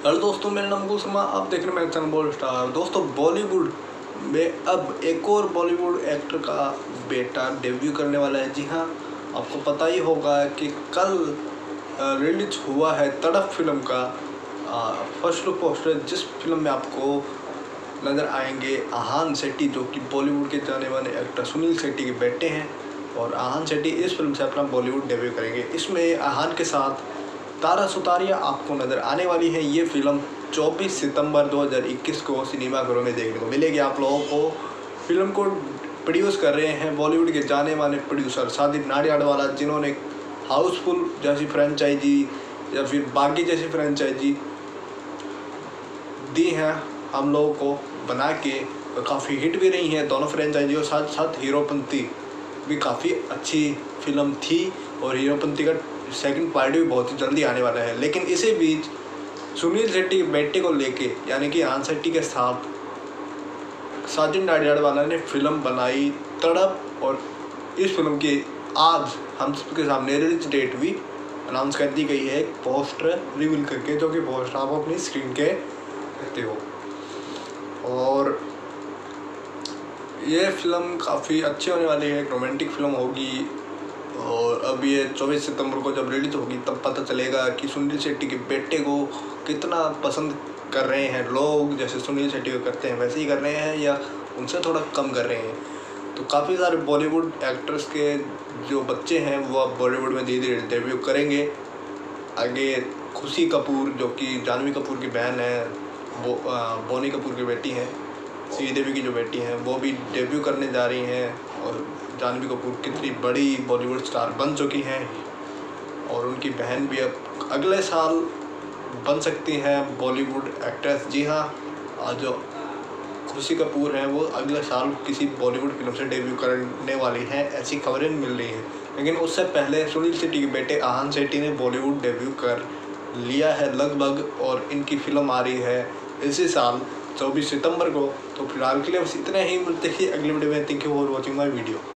Hello दोस्तों, मेरा नाम मुकुल शर्मा। आप देख रहे हैं मेरा चैनल बॉलीवुड स्टार। दोस्तों, बॉलीवुड में अब एक और बॉलीवुड एक्टर का बेटा डेब्यू करने वाला है। जी हाँ, आपको पता ही होगा कि कल रिलीज हुआ है तड़प फिल्म का फर्स्ट लुक पोस्टर, जिस फिल्म में आपको नज़र आएंगे आहान शेट्टी, जो कि बॉलीवुड के जाने माने एक्टर सुनील शेट्टी के बेटे हैं। और आहान शेट्टी इस फिल्म से अपना बॉलीवुड डेब्यू करेंगे। इसमें आहान के साथ तारा सुतारिया आपको नज़र आने वाली है। ये फिल्म 24 सितंबर 2021 को सिनेमाघरों में देखने को मिलेगी। आप लोगों को फिल्म को प्रोड्यूस कर रहे हैं बॉलीवुड के जाने माने प्रोड्यूसर साजिद नाडियाडवाला, जिन्होंने हाउसफुल जैसी फ्रेंचाइजी या फिर बागी जैसी फ्रेंचाइजी दी हैं हम लोगों को बना के, काफ़ी हिट भी रही हैं दोनों फ्रेंचाइजी। और साथ साथ हीरोपंती भी काफ़ी अच्छी फिल्म थी और हीरोपंती का सेकंड पार्ट भी बहुत ही जल्दी आने वाला है। लेकिन इसी बीच सुनील शेट्टी के बेटे को लेके, यानी कि आहान शेट्टी के साथ साजिद नाडियाडवाला ने फिल्म बनाई तड़प। और इस फिल्म की आज हम सबके सामने रिलीज डेट भी अनाउंस कर दी गई है, एक पोस्टर रिवील करके, जो कि पोस्टर आप अपनी स्क्रीन के देखते हो। और ये फिल्म काफ़ी अच्छी होने वाली है, एक रोमांटिक फिल्म होगी। और अब ये 24 सितंबर को जब रिलीज होगी तब पता चलेगा कि सुनील शेट्टी के बेटे को कितना पसंद कर रहे हैं लोग। जैसे सुनील शेट्टी को करते हैं वैसे ही कर रहे हैं या उनसे थोड़ा कम कर रहे हैं। तो काफ़ी सारे बॉलीवुड एक्टर्स के जो बच्चे हैं वो अब बॉलीवुड में धीरे धीरे डेब्यू करेंगे। आगे खुशी कपूर, जो कि जानवी कपूर की बहन है, वो बोनी कपूर की बेटी हैं, श्रीदेवी की जो बेटी हैं, वो भी डेब्यू करने जा रही हैं। और जानवी कपूर कितनी बड़ी बॉलीवुड स्टार बन चुकी हैं और उनकी बहन भी अब अगले साल बन सकती हैं बॉलीवुड एक्ट्रेस। जी हाँ, जो खुशी कपूर हैं वो अगले साल किसी बॉलीवुड फिल्म से डेब्यू करने वाली हैं, ऐसी खबरें मिल रही हैं। लेकिन उससे पहले सुनील शेट्टी के बेटे आहान शेट्टी ने बॉलीवुड डेब्यू कर लिया है लगभग, और इनकी फिल्म आ रही है इसी साल 24 सितंबर को। तो फिलहाल के लिए बस इतना ही, मिलते ही अगले वीडियो में। Thank you for watching my video.